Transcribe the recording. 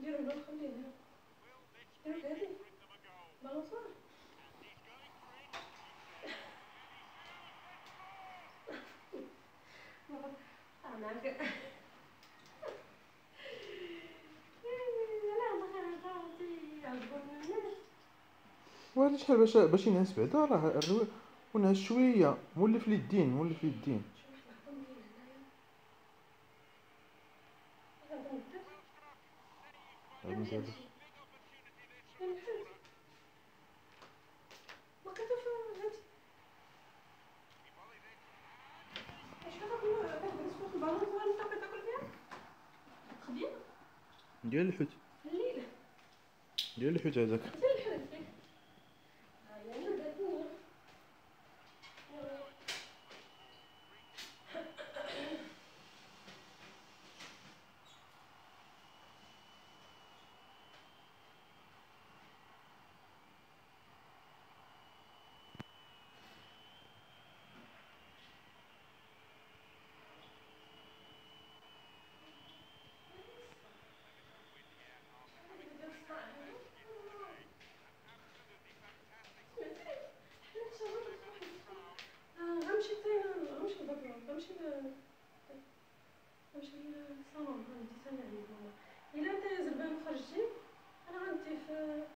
ديروا بلا خلينا ديروا هادي بالونسور. معاك لا ما خرجتي عجبوني الناس. وهذا شحال باش ينعس بعدا راه ونعس شويه مولف لي الدين مولف لي الدين. شي واحد هبط من هنايا هذا مدة لا ماشي مازال هادشي كاين الحوت لقيتو في هادي. اش كتاكل فوق البالون وانت كتاكل فيها خديم ديال الحوت في الليل ديال الحوت هذاك. حتى الحوت فيه. ها هي انا بداتني غنمشي غنمشي للدكتور غنمشي للصالون غندي حتى لعند ماما. الا انت زربان خرجتي انا غندي في